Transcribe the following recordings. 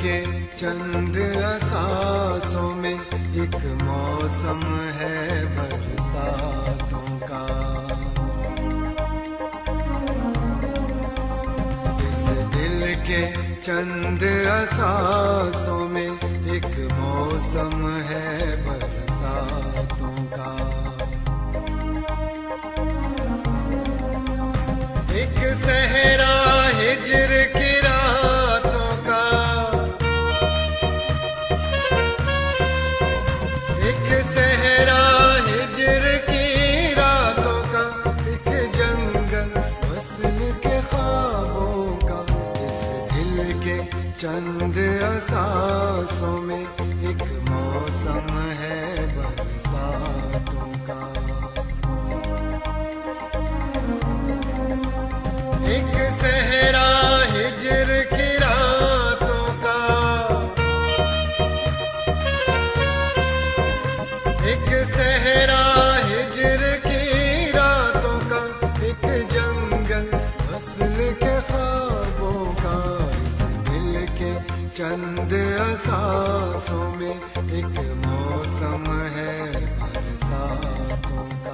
के चंद असासों में एक मौसम है बरसातों का। इस दिल के चंद असासों में एक मौसम है बरसातों का। एक सहरा हिज्र की रातों का, एक सहरा हिज्र की रातों का, एक जंगल वसल के ख्वाबों का। इस दिल के चंद असासों में एक मौसम है बरसातों का। एक सहरा हिज्र की रातों का, एक सहरा हिज्र की रातों का, एक जंगल वसल के ख्वाबों का। इस दिल के चंद असासों में एक मौसम है बरसातों का।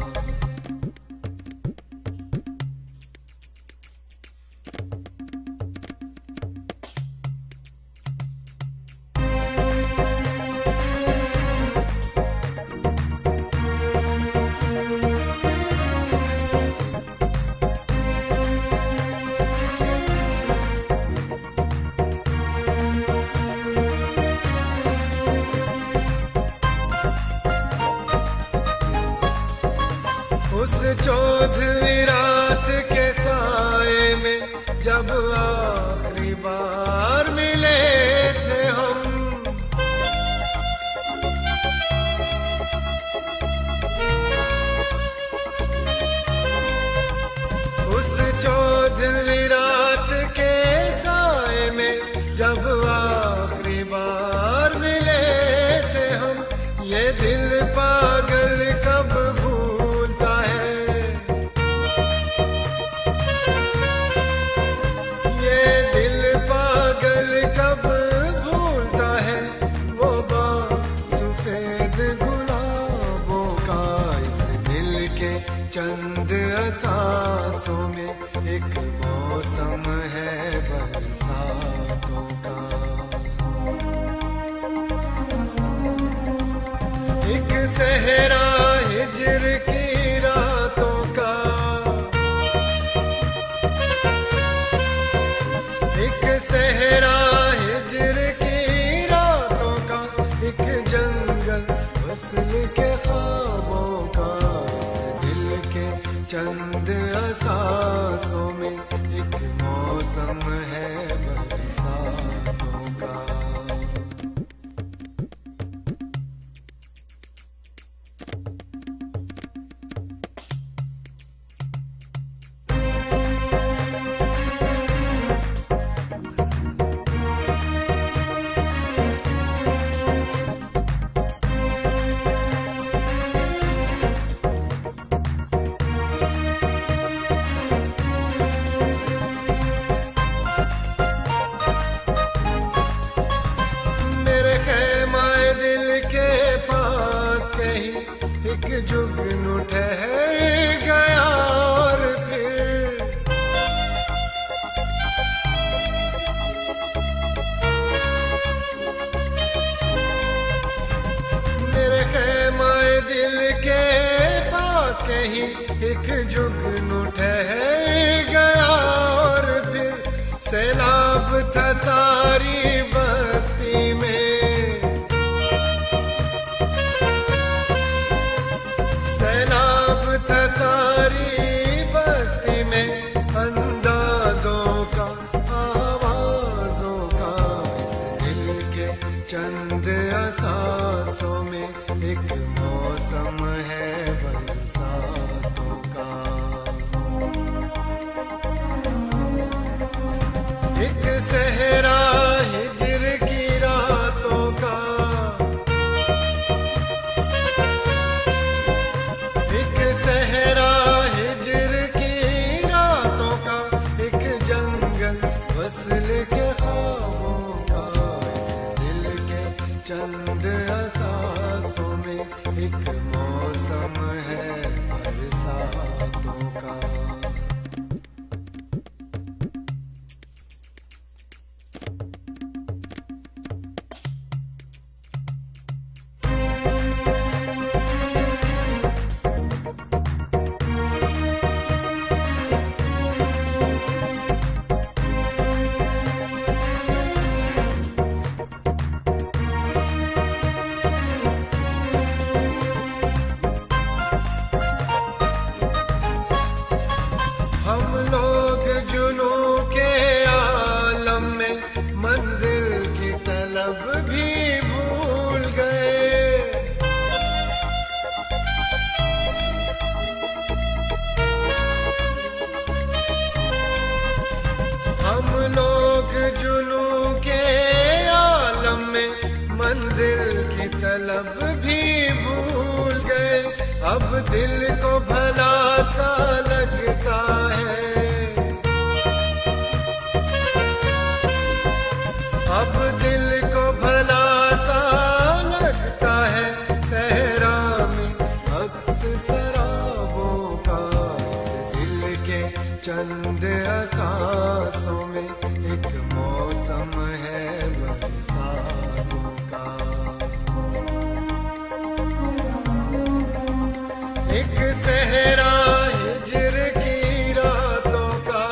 उस चौदहवीं रात के साए में जब आखिरी बार मिले थे हम, उस चौदहवीं रात के साए में जब आखिरी बार मिले थे हम। ये दिल पागल कब भूलता है, ये दिल पागल कब भूलता है वो बासुफेद गुलाबों का। इस दिल के चंद असासों में एक मौसम है बरसातों का। एक सहरा हिज्र की रातों का, एक सहरा हिज्र की रातों का, एक जंगल वसल के ख्वाबों का। इस दिल के चंद असासों में एक मौसम है बरसातों का। एक जुगनू ठहर गया और फिर मेरे खैमाए दिल के पास कहीं एक जुगनू ठहर गया और फिर सैलाब था सारी बस्ती में। सैलाब था सारी बस्ती में, अंदाजों का आवाजों का। इस दिल के चंद असासों में एक मौसम है बरसातों का। एक सहरा हिज्र तलब भी भूल गए, अब दिल को भला सा लगता है। अब दिल को भला सा लगता है, सहरा में अक्स शराबों का। इस दिल के चंद एहसासों में एक मौसम है बरसातों का। एक सहरा हिज्र की रातों का,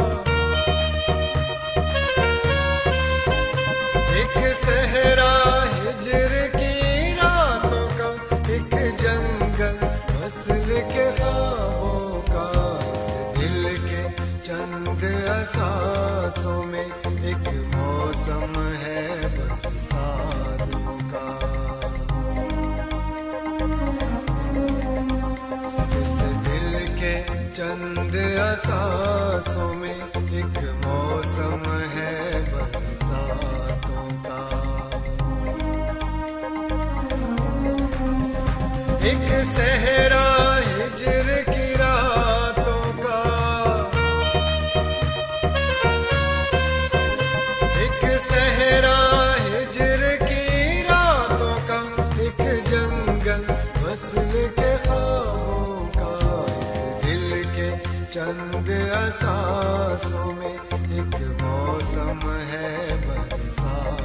एक सहरा हिज्र की रातों का, एक जंगल फसल के ख्वाबों का। इस दिल के चंद एहसासों में एक मौसम है बरसातों का। इस दिल के चंद एहसासों में एक मौसम है बरसातों का। एक सहरा हिज्र की रातों का, एक सहरा हिज्र की रातों का, एक जंगल फसल के ख्वाबों का। इस दिल के चंद एहसासों में एक मौसम है बरसात।